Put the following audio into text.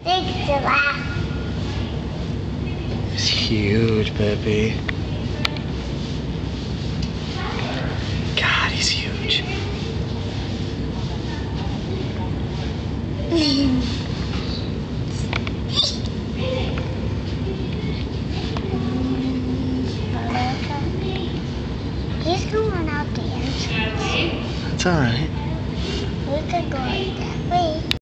Big giraffe. He's huge, baby. God, he's huge. He's going out the entrance. That's alright. We could go that way.